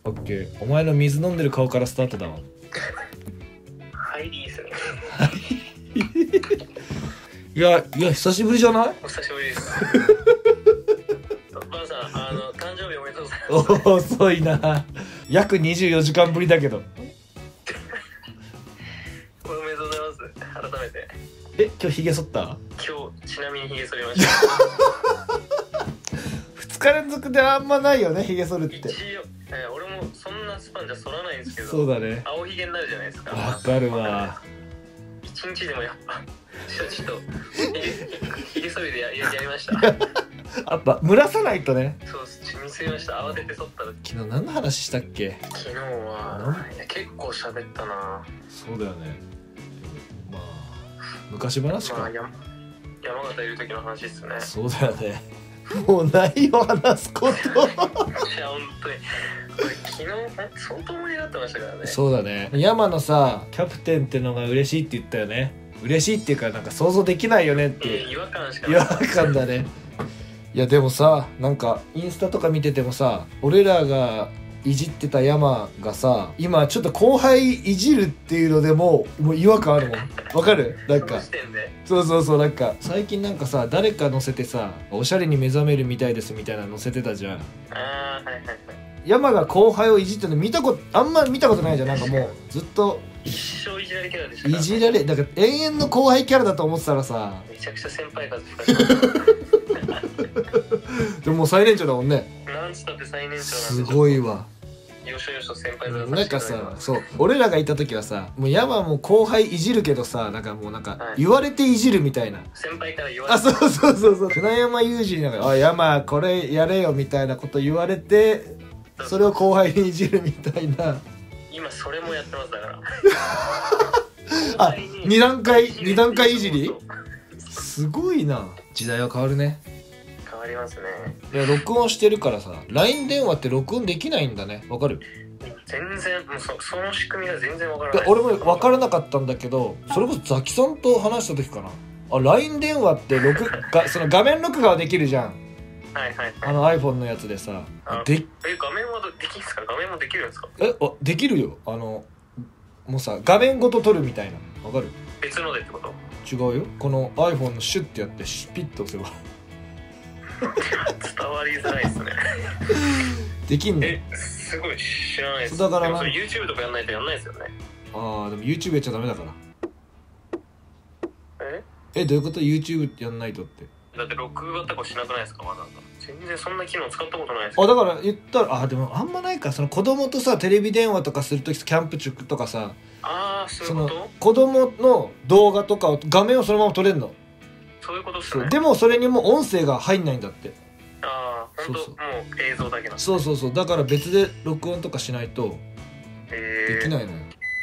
オッケー。お前の水飲んでる顔からスタートだわ。 入りいいっすね。 いや久しぶりじゃない？ お久しぶりです。ばあさん、誕生日おめでとうございます。 遅いな。約24時間ぶりだけど。 おめでとうございます。改めて。 今日ヒゲ剃った？ 今日ちなみにヒゲ剃りました。 2日連続であんまないよね、ヒゲ剃るって。 一応、俺もそんなスパンじゃ剃らないんですけど。 そうだね。 青ひげになるじゃないですか。 わかるわ。 一日でもやっぱちょっとひげ剃りでやりました。 やっぱ蒸らさないとね。 そうっす。ミスりました。慌てて剃った時。 昨日何の話したっけ？ 昨日はいや結構喋ったな。 そうだよね。まあ昔話か。 山形いる時の話っすね。 そうだよね。もうないよ話すこと。 いや本当に昨日相当盛り上がってましたからね。 そうだね。山のさキャプテンってのが嬉しいって言ったよね。嬉しいっていうかなんか想像できないよねっていう。 違和感しかない。 違和感だね。いやでもさ、なんかインスタとか見ててもさ、俺らがいじってた山がさ、今ちょっと後輩いじるっていうのでもう違和感あるもん。わかる？なんかそうなんか最近なんかさ、誰か載せてさ、おしゃれに目覚めるみたいですみたいな載せてたじゃん。山が後輩をいじってるのあんま見たことないじゃん。なんかもうずっと一生いじられキャラでしたから、 いじられ、だから永遠の後輩キャラだと思ってたらさ、 めちゃくちゃ先輩風吹かしてでももう最年長だもんね。 なんつったって最年長なんで、 すごいわ。 よしよしと先輩面なんかさ、そう俺らがいた時はさ、もう山も後輩いじるけどさ、なんかもうなんか言われていじるみたいな、 先輩から言われて、 そう船山裕二になんか「あ山これやれよ」みたいなこと言われて、それを後輩にいじるみたいな。 今それもやってますだからあ、二段階いじり。すごいな。時代は変わるね。 変わりますね。 いや録音してるからさ、 LINE 電話って録音できないんだね。わかる？ 全然もうその仕組みが全然わからない。 俺も分からなかったんだけど、それこそザキさんと話した時かな。LINE 電話ってその画面録画はできるじゃん。iPhone のやつでさ。 画面もできるんですか？画面もできるんですか？ できるよ。もうさ画面ごと撮るみたいな。わかる？ 別のでってこと？ 違うよ。この iPhone のシュッてやってピッと押せば伝わりづらいですね。 できんの？ すごい知らないです。 だからでもそれ YouTube とかやんないとやんないですよね。 でも YouTube やっちゃダメだから。どういうこと？ YouTube やんないとって。 だって録画とかしなくないですか？まだ全然そんな機能使ったことないです。 だから言ったらでもあんまないか。その子供とさテレビ電話とかするとき、キャンプ中とかさ、 そういうこと？ その子供の動画とかを画面をそのまま撮れるの。 そういうことっすね。 でもそれにも音声が入んないんだって。 本当もう映像だけなんです。 そうだから別で録音とかしないとできないのよ。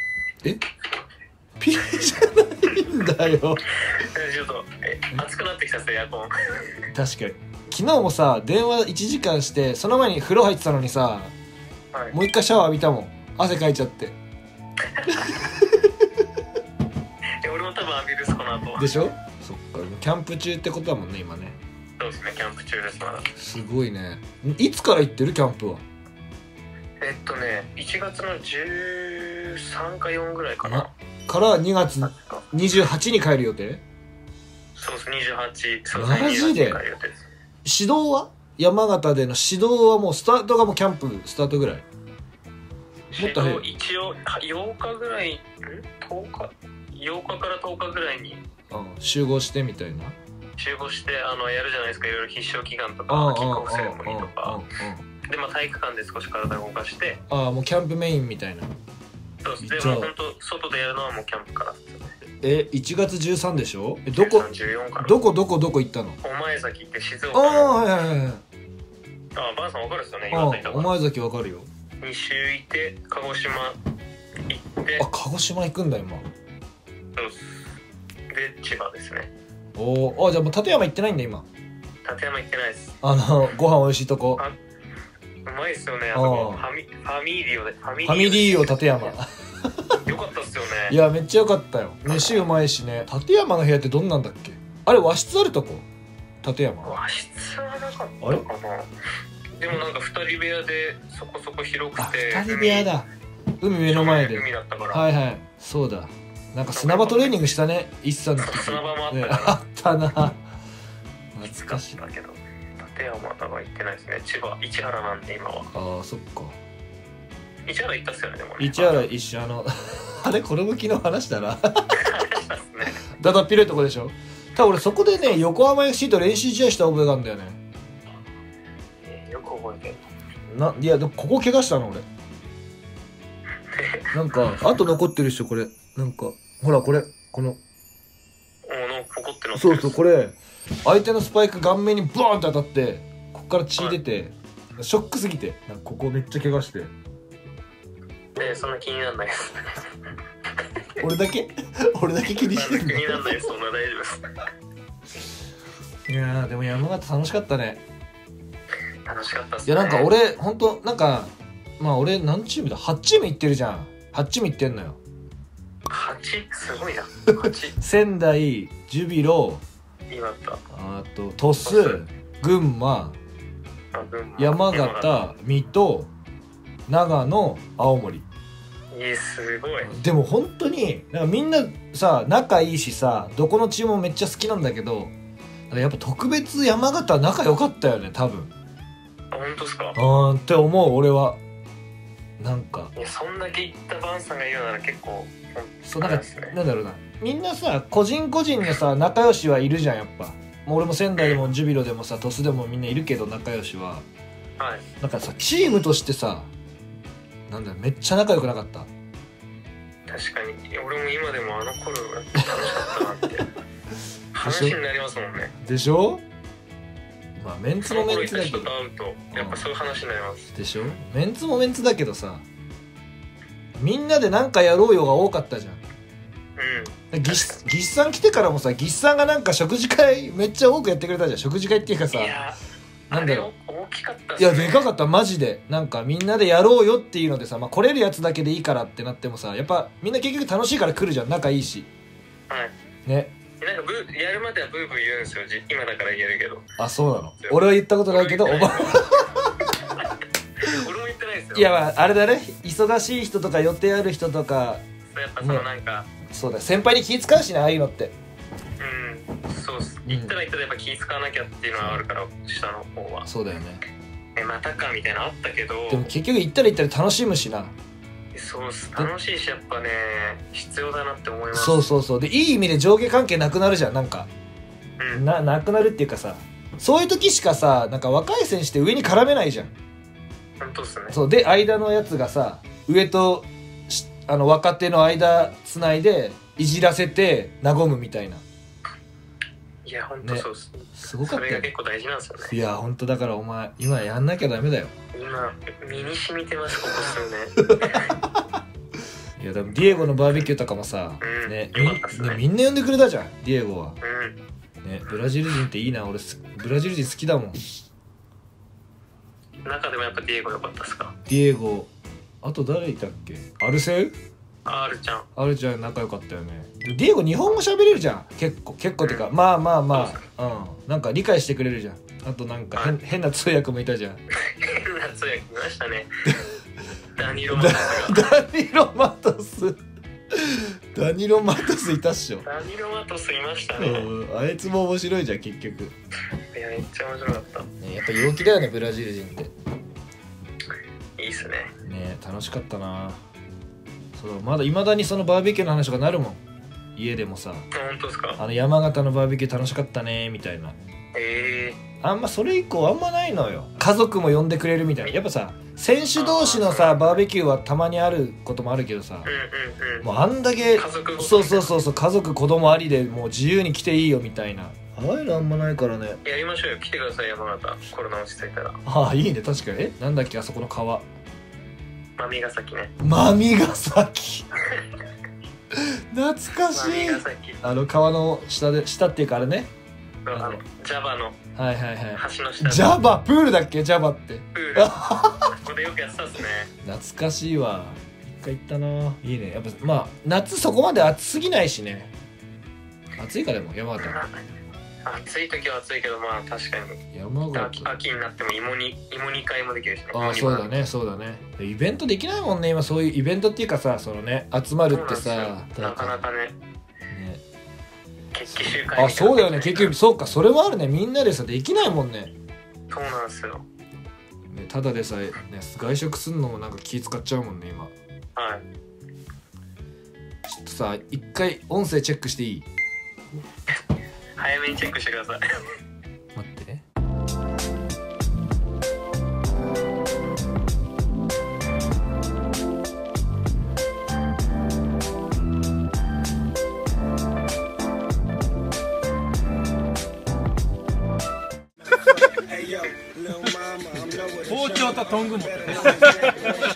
ピーじゃないんだよ。 ちょっと熱くなってきたっすエアコン。 確かに昨日もさ電話1時間して、その前に風呂入ってたのにさ、もう一回シャワー浴びたもん。汗かいちゃって。 俺も多分浴びるっすこの後。 でしょ？そっか。キャンプ中ってことだもんね今ね。 そうですね、キャンプ中ですまだ。 すごいね。いつから行ってるキャンプは ？1月の13か4ぐらいかな。 から2月28に帰る予定？ そうです、28。そうマジで？指導は？山形での指導はもうスタートがもうキャンプスタートぐらい？もっと早い？ 一応8日ぐらい、8日から10日ぐらいに集合してみたいな。 集合してやるじゃないですか。いろいろ必勝祈願とかキックオフセレモニーとかで、体育館で少し体を動かして、もうキャンプメインみたいな。 そうです。でも本当外でやるのはもうキャンプからですよね。 1月13でしょ？ どこ行ったの？ 御前崎って静岡の。 はい。バーさん分かるっすよね。 御前崎分かるよ。 2週いて鹿児島行って。 鹿児島行くんだ今。 そうです。で千葉ですね。 じゃあもう立山行ってないんだ今。 立山行ってないです。 ご飯美味しいとこ。 うまいっすよね。ファミリーオ立山。 よかったっすよね。 いやめっちゃよかったよ。飯うまいしね。立山の部屋ってどんなんだっけ？あれ和室あるとこ？立山。 和室はなかったかな。 でもなんか2人部屋でそこそこ広くて、 2人部屋だ。海目の前で。 海だったから。 はいはい、そうだ。なんか砂場トレーニングしたね、一茶の時。 砂場もあったね、 よね。 あったな。懐かしい。 だけど立山まだは行ってないですね。千葉市原なんで今は。 ああそっか。 市原行ったっすよね。でもね市原一緒あれこれも昨日話したな。 話したっすね。 だだっ広いとこでしょ。多分俺そこでね横浜 FC と練習試合した覚えがあるんだよね。 よく覚えてる。 いやでもここ怪我したの俺。なんかあと残ってる人これなんかほらこれこのなんかポコってなってる。 そうそうこれ相手のスパイク顔面にボーンって当たってこっから血出て、ショックすぎてなんかここめっちゃ怪我して。 そんな気にならないです。 俺だけ気にしてる。 気にならないです。そんな大丈夫です。 いやーでも山形楽しかったね。 楽しかったっすね。 いやなんか俺ほんとなんかまあ俺何チームだ8チーム行ってるじゃん。8チーム行ってんのよ。 8すごいな。8 仙台、ジュビロ、 今だった。 あと鳥栖、群馬、山形、水戸、長野、青森。 すごい。 でも本当になんかみんなさ仲いいしさ、どこのチームもめっちゃ好きなんだけど、やっぱ特別山形仲良かったよね多分。 本当ですか。 って思う俺は。なんかいやそんだけ言ったバンさんが言うなら結構そうなんかなんだろうな、みんなさ個人個人のさ仲良しはいるじゃんやっぱ。もう俺も仙台でもジュビロでもさ鳥栖でもみんないるけど仲良しは。 はい。 なんかさチームとしてさなんだめっちゃ仲良くなかった。 確かに俺も今でもあの頃楽しかったなって話になりますもんね。 でしょ。まあメンツもメンツだけど、 人と会うとやっぱそういう話になります。 でしょ。メンツもメンツだけどさ、みんなで何かやろうよが多かったじゃん。ギシさん来てからもさ、ギシさんがなんか食事会めっちゃ多くやってくれたじゃん。食事会っていうかさ、 いやなんだろう、 大きかったっすいね。 やでかかったマジで。なんかみんなでやろうよっていうのでさ、まあ来れるやつだけでいいからってなってもさ、やっぱみんな結局楽しいから来るじゃん。仲いいしはいね。 なんかやるまではブーブー言うんですよ。今だから言えるけど。 あ、そうなの。俺は言ったことないけど、お前俺も言ってないですよ。 いやまああれだね、忙しい人とか予定ある人とか、 やっぱそのなんか、 そうだ先輩に気使うしね、ああいうのって。 そうっす。言ったら言ったらやっぱ気使わなきゃっていうのはあるから、下の方は。 そうだよね。 またかみたいなのあったけど、 でも結局行ったら楽しむしな。 そうっす。楽しいしやっぱね必要だなって思います。 そうそうそう。でいい意味で上下関係なくなるじゃん。なんか、なくなるっていうかさ、そういう時しかさなんか若い選手って上に絡めないじゃん。 本当っすね。 そうで間のやつがさ上と若手の間つないでいじらせて和むみたいな。 いや本当そうっす、ね、 すごかったよ。 それが結構大事なんですよね。 いや本当だからお前今やんなきゃダメだよ。 今身に染みてますここ数年。 いやでもディエゴのバーベキューとかもさ、ねみんな呼んでくれたじゃんディエゴは。ね、ブラジル人っていいな。俺ブラジル人好きだもん。 中でもやっぱディエゴ良かったっすか。 ディエゴ、あと誰いたっけ。アルセウ。 アルちゃん仲良かったよね。ディエゴ日本語喋れるじゃん。結構っていうか、まあなんか理解してくれるじゃん。あとなんか変な通訳もいたじゃん。 変な通訳いましたね。ダニロマトスいたっしょ。 ダニロマトスいましたね。 あいつも面白いじゃん結局。 いやめっちゃ面白かった、 ね、やっぱ陽気だよねブラジル人って。 いいっすね。 ね楽しかったな。そうまだ未だにそのバーベキューの話とかなるもん家でもさ。 本当ですか。 山形のバーベキュー楽しかったねみたいな。あんまそれ以降あんまないのよ。家族も呼んでくれるみたいな。やっぱさ選手同士のさバーベキューはたまにあることもあるけどさ、もうあんだけそう家族子供ありでもう自由に来ていいよみたいな、ああいうのあんまないからね。 やりましょうよ。来てください山形。コロナ落ち着いたら。 ああいいね確かに。なんだっけあそこの川。 真見ヶ崎ね。 真見ヶ崎懐かしい。川の下っていうかあれね、 ジャバのはい橋の下。 ジャバプールだっけ。ジャバってプールここでよくやってたっすね。 懐かしいわ。一回行ったな。いいね。やっぱまあ夏そこまで暑すぎないしね。暑いかでも山形暑い時は暑いけど、まあ確かに山形秋になっても芋煮会もできるしね。 そうだねそうだね。イベントできないもんね今。そういうイベントっていうかさ、そのね集まるってさ、 なかなかね決起集会みたいな、 そうだよね。結局そうか、それもあるね。みんなでさできないもんね。 そうなんですよね、ただでさえね外食するのもなんか気使っちゃうもんね今。 はい。 ちょっとさ一回音声チェックしていい？ 早めにチェックしてください待って。 包丁とトング持って